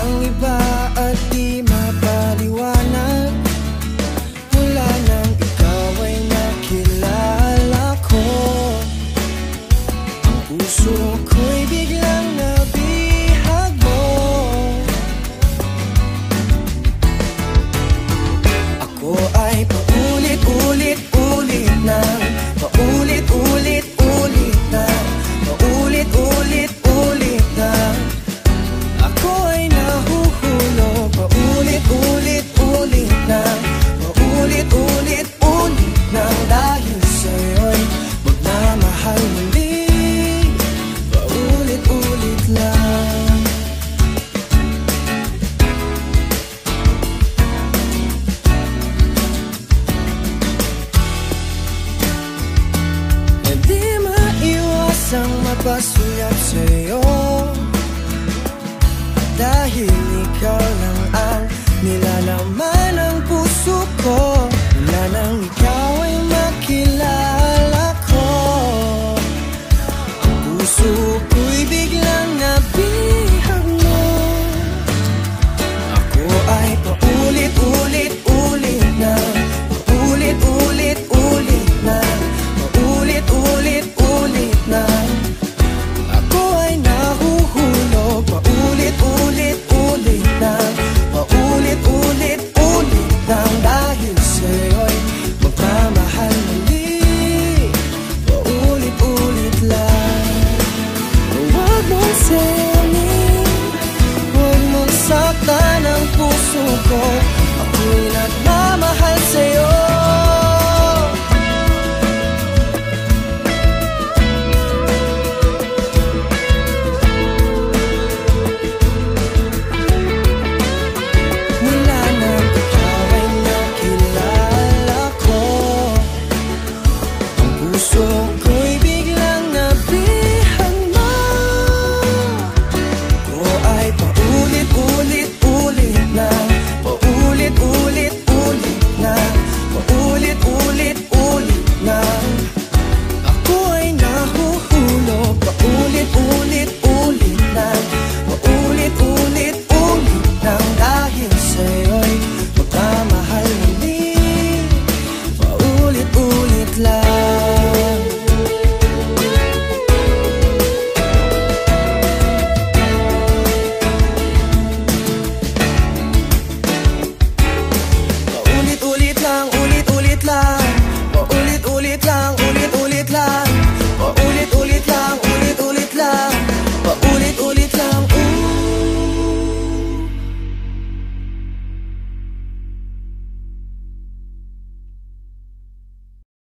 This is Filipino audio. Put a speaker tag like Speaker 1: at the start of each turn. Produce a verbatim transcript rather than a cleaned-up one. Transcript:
Speaker 1: ang iba at di mapaliwanag mula nang ikaw ay nakilala ko. Ang puso ko'y biglang nabihag mo. Ako ay paulit-ulit-ulit na, paulit-ulit-ulit na, paulit-ulit-ulit na. Ako ay nahuhulog, paulit-ulit-ulit na, paulit-ulit-ulit na. Dahil sa'yo'y magmamahal muli, paulit-ulit lang. Hindi maiwasang mapasuyap sa'yo, dahil ikaw lang ang nilalaman ng puso ko.